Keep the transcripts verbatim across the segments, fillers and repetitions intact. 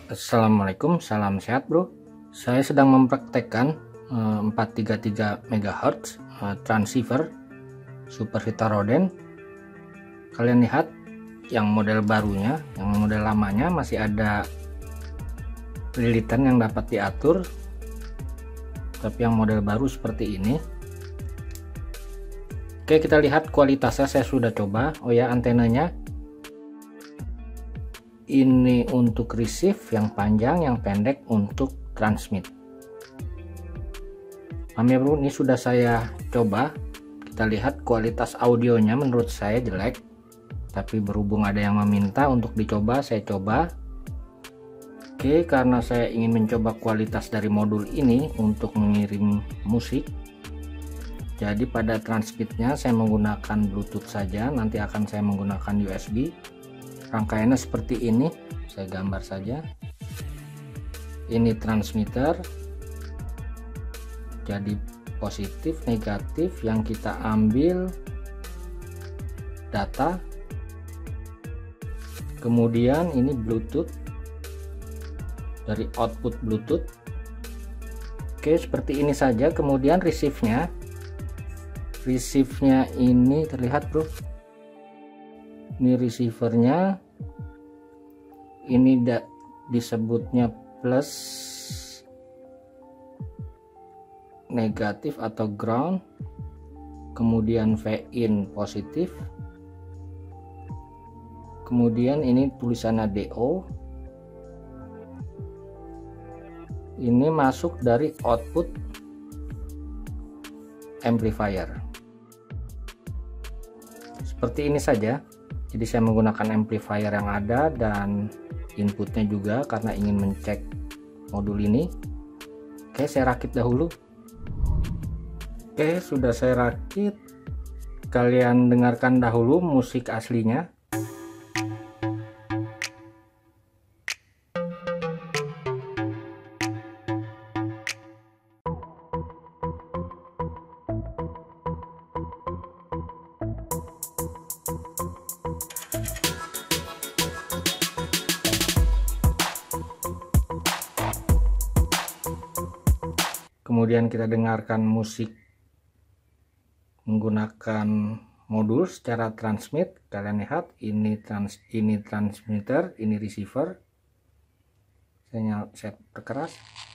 Assalamualaikum, salam sehat bro. Saya sedang mempraktekkan uh, empat tiga tiga megahertz uh, transceiver Super Vita Roden. Kalian lihat yang model barunya, yang model lamanya masih ada lilitan yang dapat diatur, tapi yang model baru seperti ini. Oke, kita lihat kualitasnya. Saya sudah coba. Oh ya, antenanya ini untuk receive yang panjang, yang pendek untuk transmit. Paham ya bro, ini sudah saya coba. Kita lihat kualitas audionya menurut saya jelek, tapi berhubung ada yang meminta untuk dicoba, saya coba. Oke, karena saya ingin mencoba kualitas dari modul ini untuk mengirim musik, jadi pada transmitnya saya menggunakan Bluetooth saja. Nanti akan saya menggunakan U S B. Rangkaiannya seperti ini, saya gambar saja. Ini transmitter, jadi positif negatif yang kita ambil data, kemudian ini Bluetooth dari output Bluetooth. Oke, seperti ini saja. Kemudian receive-nya receive-nya ini terlihat bro, ini receivernya, ini da, disebutnya plus negatif atau ground, kemudian V in positif, kemudian ini tulisannya D O, ini masuk dari output amplifier. Seperti ini saja. Jadi saya menggunakan amplifier yang ada dan inputnya juga karena ingin mencek modul ini. Oke, saya rakit dahulu. Oke, sudah saya rakit. Kalian dengarkan dahulu musik aslinya. Kemudian kita dengarkan musik menggunakan modul secara transmit. Kalian lihat ini trans ini transmitter, ini receiver. Saya saya perkeras.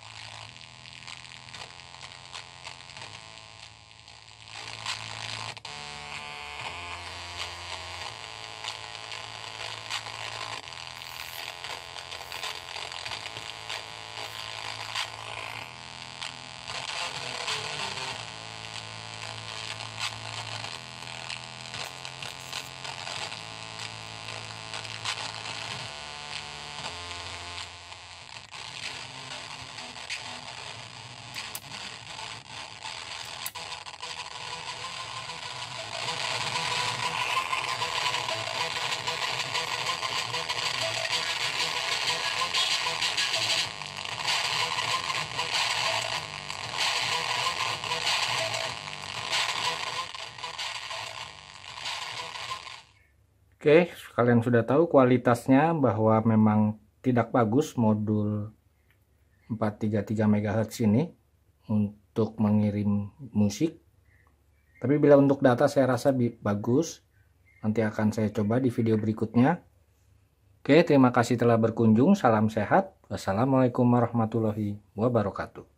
Oke, kalian sudah tahu kualitasnya bahwa memang tidak bagus modul empat tiga tiga megahertz ini untuk mengirim musik. Tapi bila untuk data saya rasa bagus. Nanti akan saya coba di video berikutnya. Oke, terima kasih telah berkunjung. Salam sehat. Wassalamualaikum warahmatullahi wabarakatuh.